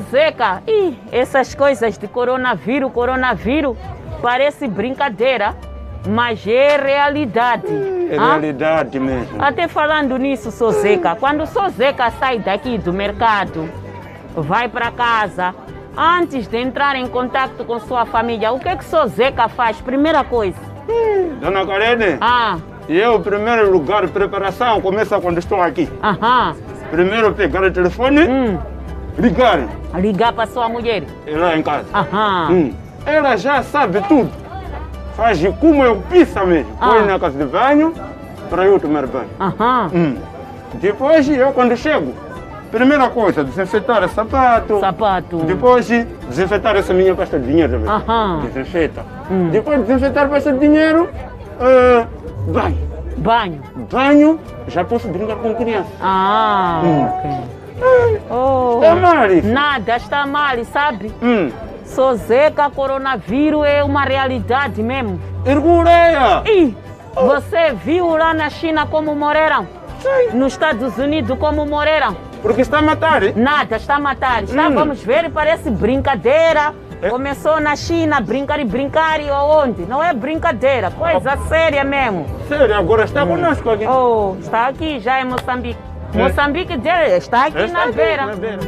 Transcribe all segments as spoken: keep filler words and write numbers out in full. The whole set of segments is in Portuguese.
Zeca, ih, essas coisas de coronavírus, coronavírus, parece brincadeira, mas é realidade. É ah? realidade mesmo. Até falando nisso, sou Zeca, quando sou Zeca sai daqui do mercado, vai para casa, antes de entrar em contato com sua família, o que é que sou Zeca faz? Primeira coisa. Hum, Dona Karene, Ah, eu, em primeiro lugar, preparação começa quando estou aqui. aham. Primeiro pegar o telefone, Hum, ligar. ligar para sua mulher. Lá em casa. Aham. Hum. Ela já sabe tudo. Faz como eu penso mesmo. Ah. Põe na casa de banho para eu tomar banho. Aham. Hum. Depois, eu quando chego, primeira coisa, desinfetar o sapato. Sapato. Depois, desinfetar essa minha pasta de dinheiro também. Aham. Desinfeta. Hum. Depois de desinfetar a pasta de dinheiro, ah, banho. Banho. Banho, já posso brincar com criança. Ah, Hum. ok. Oh, Está mal isso? nada está mal, sabe? Hum. Sou Zeca, coronavírus é uma realidade mesmo. Ergureia! E você viu lá na China como morreram? Sim. Nos Estados Unidos como morreram? Porque está a matar, hein? Nada, está a matar. Está, Hum. vamos ver, parece brincadeira. É. Começou na China, brincar e brincar e aonde? Não é brincadeira, coisa séria mesmo. Sério, agora está conosco aqui. Oh, está aqui, já é Moçambique. É. Moçambique dele está aqui Está na aqui, beira. na beira.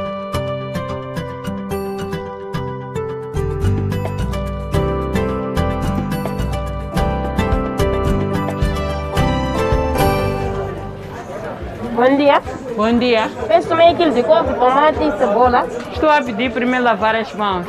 Bom dia. Bom dia. Peço meio quilo de couve, tomate e cebola. Estou a pedir primeiro lavar as mãos.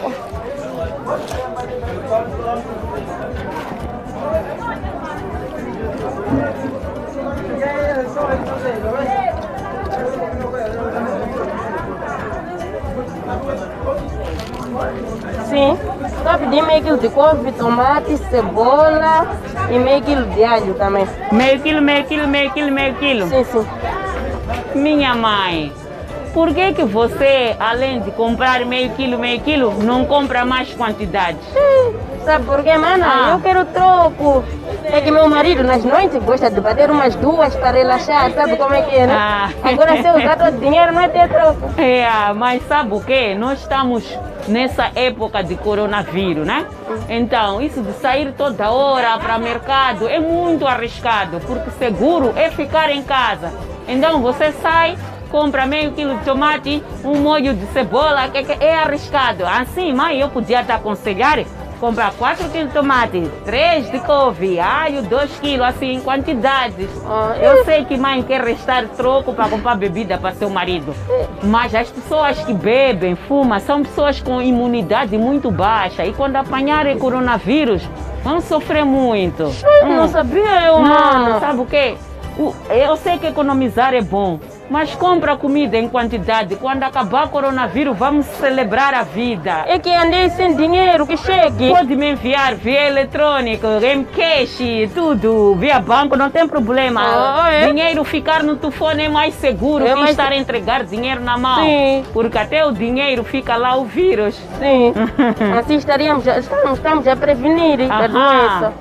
Sim. Estou a pedir meio quilo de couve, tomate, cebola e meio quilo de alho também. Meio quilo, meio quilo, meio quilo, meio quilo. Sim, sim. Minha mãe, por que que você, além de comprar meio quilo, meio quilo, não compra mais quantidade? Sabe por quê, mana? Ah. Eu quero troco. É que meu marido nas noites gosta de bater umas duas para relaxar, sabe como é que é, né? Ah. Agora se eu usar todo o dinheiro não é ter troco. É, mas sabe o quê? Nós estamos nessa época de coronavírus, né? Então, isso de sair toda hora para o mercado é muito arriscado, porque seguro é ficar em casa. Então, você sai, compra meio quilo de tomate, um molho de cebola, que que é arriscado. Assim, mãe, eu podia te aconselhar comprar quatro quilos de tomate, três de couve, alho, dois quilos, assim, em quantidades. Ah, Eu sei que mãe quer restar troco para comprar bebida para seu marido, mas as pessoas que bebem, fumam, são pessoas com imunidade muito baixa e quando apanharem coronavírus, vão sofrer muito. Não sabia eu, Não, mano. sabe o quê? O- Eu sei que economizar é bom, mas compra comida em quantidade. Quando acabar o coronavírus, vamos celebrar a vida. É que andei sem dinheiro, que chegue. Pode me enviar via eletrônico, M-Cash, tudo, via banco, não tem problema. Ah, é? Dinheiro ficar no telefone é mais seguro É que mais- estar a entregar dinheiro na mão. Sim. Porque até o dinheiro fica lá o vírus. Sim. Assim estaríamos, já- estamos, estamos a prevenir da Aham. doença.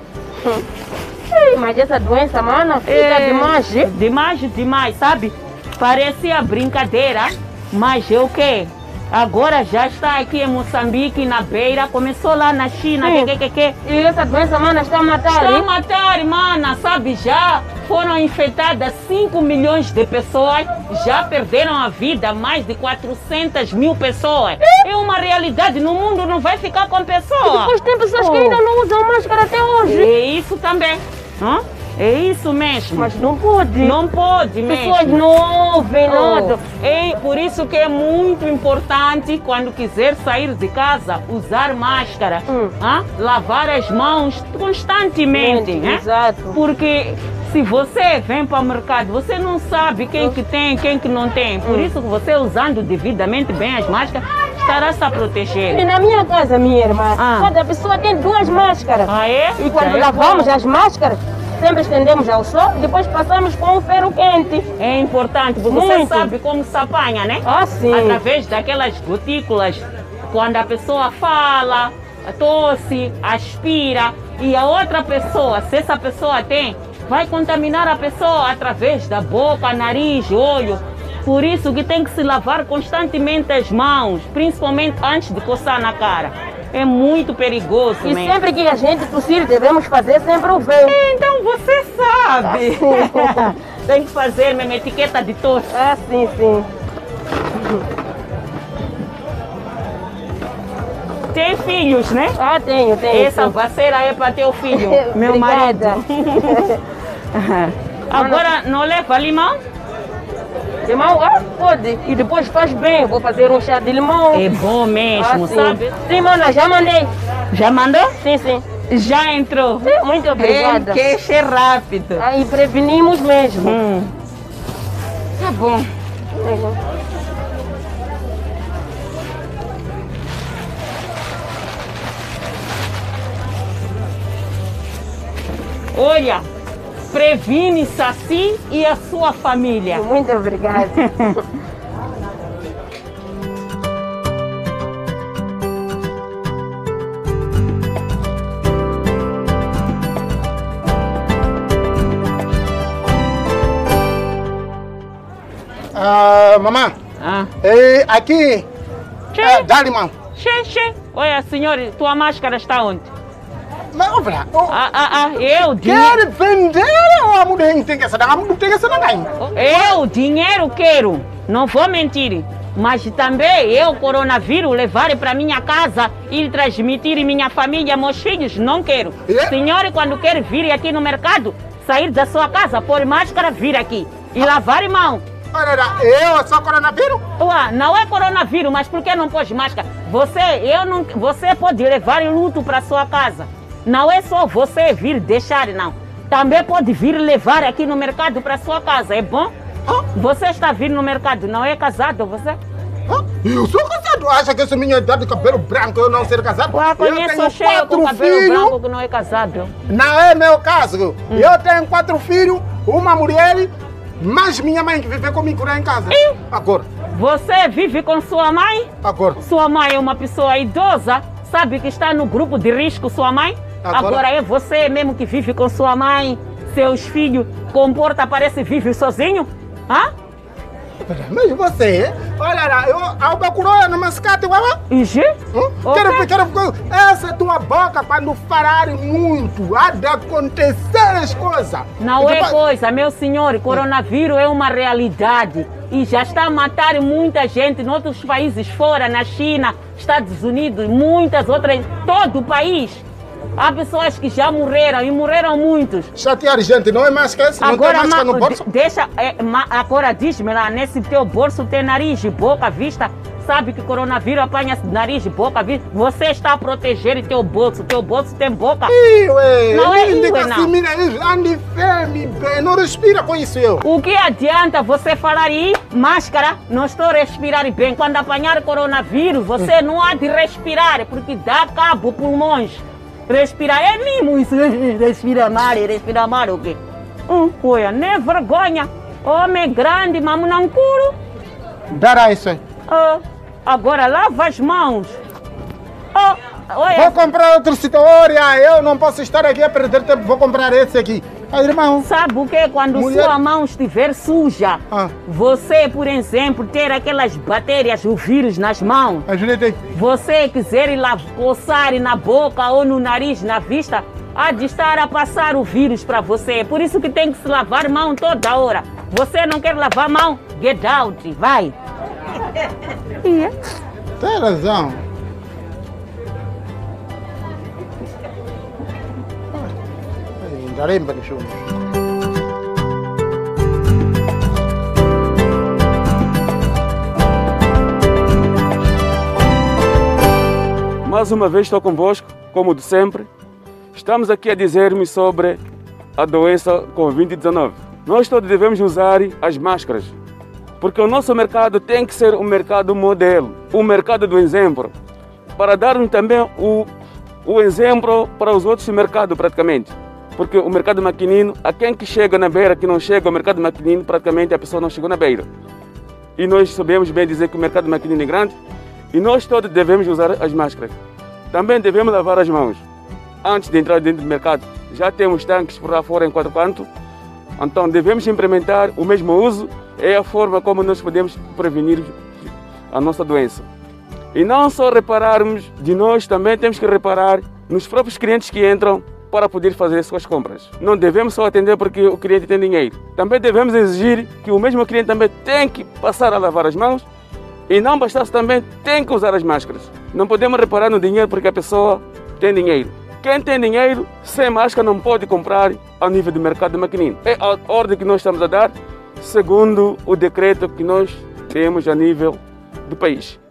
Ei, mas essa doença, mano, fica É, demais. hein? Demais, demais, sabe? Parecia brincadeira, mas é o quê? Agora já está aqui em Moçambique, na beira, começou lá na China, Sim. que, que, que, que. E essa doença, mano, está a matar. Está a hein? matar, mana, sabe? Já foram infectadas cinco milhões de pessoas, já perderam a vida mais de quatrocentas mil pessoas. É uma realidade, no mundo não vai ficar com pessoa. Depois tem pessoas que Oh. ainda não usam máscara até hoje. É isso também. Hã? É isso mesmo. Mas não pode. Não pode mesmo. Pessoas não ouvem nada. Oh, é por isso que é muito importante, quando quiser sair de casa, usar máscara, Hum. hã? Lavar as mãos constantemente, né? Exato. Porque se você vem para o mercado, você não sabe quem que tem, quem que não tem. Por Hum. isso que você usando devidamente bem as máscaras, estará se a proteger. E na minha casa, minha irmã, Ah. cada pessoa tem duas máscaras. Ah, é? E quando Já é lavamos bom. as máscaras, sempre estendemos ao sol, depois passamos com o ferro quente. É importante, porque você Muito. sabe como se apanha, né? Ah, sim. Através daquelas gotículas, quando a pessoa fala, tosse, aspira, e a outra pessoa, se essa pessoa tem, vai contaminar a pessoa através da boca, nariz, olho. Por isso que tem que se lavar constantemente as mãos, principalmente antes de coçar na cara. É muito perigoso, E mesmo. sempre que a gente tossir, devemos fazer sempre o véu. Então você sabe. Tem que fazer mesmo etiqueta de tosse. Ah, sim, sim. Tem filhos, né? Ah, tenho, tenho. Essa sim. baceira é para teu filho, meu Obrigada. marido. Agora não leva limão? Limão, ah, pode. E depois faz bem. Vou fazer um chá de limão. É bom mesmo, Ah, sim. sabe? Sim, mana, já mandei. Já mandou? Sim, sim. Já entrou. Sim, muito obrigada. É, queixa é rápido. Aí prevenimos mesmo. Hum. Tá bom. Olha, previne-se a si e a sua família. Muito obrigada. Ah, mamãe, Ah. eh, aqui, Che, eh, dá limão. che, che. Olha, senhor, tua máscara está onde? Mas, olha, oh, Ah, ah, ah, eu, dinhe... quer vender ou a mulher tem que essa? A mulher tem que essa não. eu dinheiro quero, não vou mentir. Mas também eu, coronavírus, levar para minha casa e transmitir minha família, meus filhos, não quero. É? Senhor, quando quer vir aqui no mercado, sair da sua casa, pôr máscara, vir aqui e lavar mão. Olha, eu sou coronavírus? Ué, não é coronavírus, mas por que não pôs máscara? Você, eu não, você pode levar luto para sua casa. Não é só você vir deixar, não. Também pode vir levar aqui no mercado para sua casa, é bom? Ah, Você está vindo no mercado, não é casado, você? ah, eu sou casado. Acha que essa minha idade de cabelo branco eu não ser casado? Ué, eu conheço tenho cheio com quatro cabelo filhos. branco que não é casado. Não é meu caso. Eu tenho quatro filhos, uma mulher, mas minha mãe que vive comigo lá em casa. E? Agora, Você vive com sua mãe? agora. Sua mãe é uma pessoa idosa, sabe que está no grupo de risco, sua mãe? Agora- Agora é você mesmo que vive com sua mãe, seus filhos, comporta, parece vive sozinho? Hã? Mas você, olha lá, eu, eu procurou no mascate, ué? Ixi? Hum? Ok. Quero, quero, essa tua boca, quando falar muito, há de acontecer as coisas. Não E é depois- coisa, meu senhor, coronavírus é uma realidade e já está a matar muita gente em outros países fora, na China, Estados Unidos, muitas outras, todo o país. Há pessoas que já morreram e morreram muitos. Chatear gente, não é mais que isso? Não tem Agora, máscara ma- no bolso? de- deixa, é, ma- agora diz-me lá, nesse teu bolso tem nariz, boca, vista. Sabe que coronavírus apanha nariz, boca, vista. Você está a proteger teu bolso, teu bolso tem boca. Ih, ué, Não é indica isso, não. assim, mina, ande firme, bem, não respira com isso eu. O que adianta você falar aí, máscara, não estou a respirar bem. Quando apanhar coronavírus, você não há de respirar, porque dá cabo pulmões. Respirar é mesmo isso. Respira mal, respira mal o quê? Hum, olha, nem vergonha. Homem grande, mas não curo. Dará isso aí. Ah, agora lava as mãos. Oh, Vou olha, comprar outro sítio. Olha, eu não posso estar aqui a perder tempo. Vou comprar esse aqui. Aí, irmão. sabe o que? Quando Mulher- sua mão estiver suja, Ah. você, por exemplo, ter aquelas bactérias, o vírus nas mãos, Ajuda aí. você quiser ir lá coçar na boca ou no nariz, na vista, há de estar a passar o vírus para você. Por isso que tem que se lavar mão toda hora. Você não quer lavar mão? Get out, vai. Yeah. Tem razão. Darei para o show. Mais uma vez estou convosco, como de sempre. Estamos aqui a dizer-me sobre a doença Covid dezenove. Nós todos devemos usar as máscaras, porque o nosso mercado tem que ser um mercado modelo, um mercado do exemplo, para dar-nos também o, o exemplo para os outros mercados praticamente. Porque o mercado maquinino, a quem que chega na beira, que não chega ao mercado maquinino, praticamente a pessoa não chegou na beira. E nós sabemos bem dizer que o mercado maquinino é grande, e nós todos devemos usar as máscaras. Também devemos lavar as mãos. Antes de entrar dentro do mercado, já temos tanques por lá fora em quatro cantos. Então devemos implementar o mesmo uso é a forma como nós podemos prevenir a nossa doença. E não só repararmos de nós, também temos que reparar nos próprios clientes que entram para poder fazer suas compras. Não devemos só atender porque o cliente tem dinheiro. Também devemos exigir que o mesmo cliente também tem que passar a lavar as mãos e não bastasse também tem que usar as máscaras. Não podemos reparar no dinheiro porque a pessoa tem dinheiro. Quem tem dinheiro, sem máscara não pode comprar ao nível do mercado maquinino. É a ordem que nós estamos a dar, segundo o decreto que nós temos a nível do país.